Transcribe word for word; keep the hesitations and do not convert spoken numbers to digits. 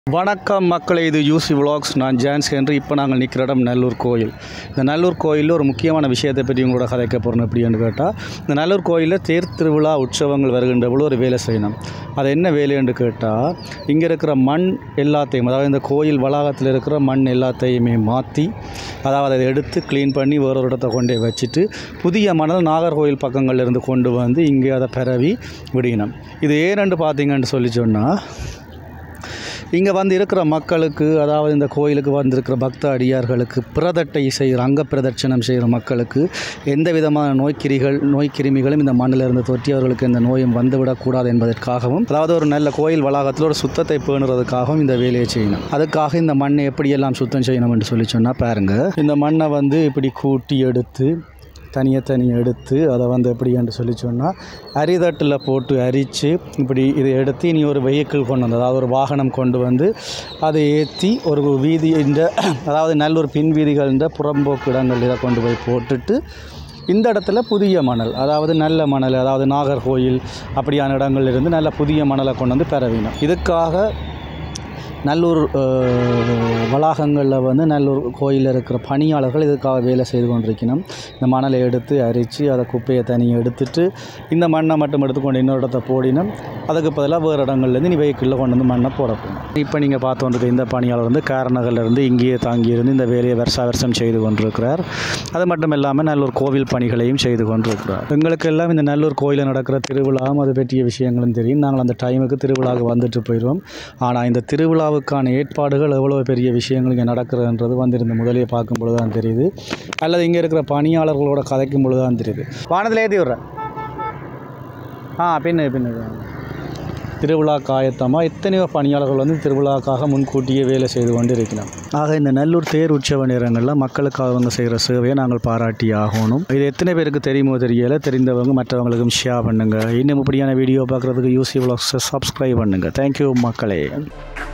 வணக்கம் மக்களே, இது யூசி விலாக்ஸ். நான் ஜான்ஸ் என்று. இப்போ நாங்கள் நிற்கிற இடம் நல்லூர் கோயில். இந்த நல்லூர் கோயிலில் ஒரு முக்கியமான விஷயத்தை பற்றி உங்களோட கதைக்க போகிறோம். எப்படின்னு கேட்டால், இந்த நல்லூர் கோயிலில் தேர் திருவிழா உற்சவங்கள் வருகின்றபோது ஒரு வேலை செய்யணும். அது என்ன வேலைன்னு கேட்டால், இங்கே இருக்கிற மண் எல்லாத்தையும், அதாவது இந்த கோயில் வளாகத்தில் இருக்கிற மண் எல்லாத்தையுமே மாற்றி, அதாவது அதை எடுத்து க்ளீன் பண்ணி வேறொரு இடத்தை கொண்டே வச்சுட்டு புதிய மணல் நாகர்கோயில் பக்கங்கள்லேருந்து கொண்டு வந்து இங்கே அதை பரவி விடணும். இது ஏன்னு பார்த்தீங்கன்னு சொல்லி சொன்னால், இங்கே வந்து இருக்கிற மக்களுக்கு, அதாவது இந்த கோயிலுக்கு வந்திருக்கிற பக்த அடியார்களுக்கு பிரதட்டை செய்கிற அங்க பிரதட்சணம் செய்கிற மக்களுக்கு எந்த விதமான நோய்க்கிரிகள் நோய்க்கிருமிகளும் இந்த மண்ணிலிருந்து தொற்றி அவர்களுக்கு எந்த நோயும் வந்துவிடக்கூடாது என்பதற்காகவும், அதாவது ஒரு நல்ல கோயில் வளாகத்தில் ஒரு சுத்தத்தை பேணுறதுக்காகவும் இந்த வேலையை செய்யணும். அதுக்காக இந்த மண்ணை எப்படியெல்லாம் சுத்தம் செய்யணும் என்று சொல்லி சொன்னால் பாருங்கள். இந்த மண்ணை வந்து இப்படி கூட்டி எடுத்து தனியாக தனியாக எடுத்து அதை வந்து எப்படி என்று சொல்லி சொன்னால் அரிதட்டில் போட்டு அரித்து இப்படி இதை எடுத்து இனி ஒரு வெஹிக்கிள் கொண்டு வந்து, அதாவது ஒரு வாகனம் கொண்டு வந்து அதை ஏற்றி ஒரு வீதி இந்த அதாவது நல்லூர் பின் வீதிகள்ன்ற புறம்போக்கு இடங்கள் இதை கொண்டு போய் போட்டுட்டு இந்த இடத்துல புதிய மணல், அதாவது நல்ல மணல், அதாவது நாகர்கோயில் அப்படியான இடங்கள்லேருந்து நல்ல புதிய மணலை கொண்டு வந்து பெறவினோம். இதுக்காக நல்லூர் வளாகங்களில் வந்து நல்லூர் கோயிலில் இருக்கிற பணியாளர்கள் இதுக்காக வேலை செய்து கொண்டிருக்கணும். இந்த மணலை எடுத்து அரித்து அதை குப்பையை தனியாக எடுத்துட்டு இந்த மண்ணை மட்டும் எடுத்துக்கொண்டு இன்னொரு இடத்த போடினோம். அதுக்கு பதிலாக வேறு இடங்கள்லேருந்து நீ வெஹிக்கிளில் கொண்டு வந்து மண்ணை போட போகணும். இப்போ நீங்கள் பார்த்து கொண்டிருக்க இந்த பணியாளர் வந்து காரநகர்லேருந்து இங்கேயே தாங்கியிருந்து இந்த வேலையை வருஷா வருஷம் செய்து கொண்டிருக்கிறார். அது மட்டும் இல்லாமல் நல்லூர் கோவில் பணிகளையும் செய்து கொண்டிருக்கிறார். எங்களுக்கு எல்லாம் இந்த நல்லூர் கோயிலில் நடக்கிற திருவிழாவும் அது பற்றிய விஷயங்களும் தெரியும். நாங்கள் அந்த டைமுக்கு திருவிழாவுக்கு வந்துட்டு போயிடுவோம். ஆனால் இந்த திருவிழா வுக்கான ஏற்பாடுகள் எவ்வளோ பெரிய விஷயங்கள் இங்கே நடக்கிறதுன்றது வந்து இந்த முதலே பார்க்கும் பொழுது தான் தெரியுது, அல்லது இங்கே இருக்கிற பணியாளர்களோட கதைக்கும் பொழுது தான் தெரியுது. வானத்தில் ஏற்றி விட்றேன். ஆ பின்ன பின்ன திருவிழா காயத்தமாக எத்தனையோ பணியாளர்கள் வந்து திருவிழாக்காக முன்கூட்டியே வேலை செய்து கொண்டு இருக்கிறோம். ஆக இந்த நல்லூர் தேர் உற்சவ நேரங்களில் மக்களுக்காக அவங்க செய்கிற சேவையை நாங்கள் பாராட்டி ஆகணும். இது எத்தனை பேருக்கு தெரியுமோ தெரியலை, தெரிந்தவங்க மற்றவங்களுக்கும் ஷேர் பண்ணுங்கள். இன்னும் இப்படியான வீடியோ பார்க்குறதுக்கு யூசி விலாக்ஸை சப்ஸ்கிரைப் பண்ணுங்கள். தேங்க்யூ மக்களே.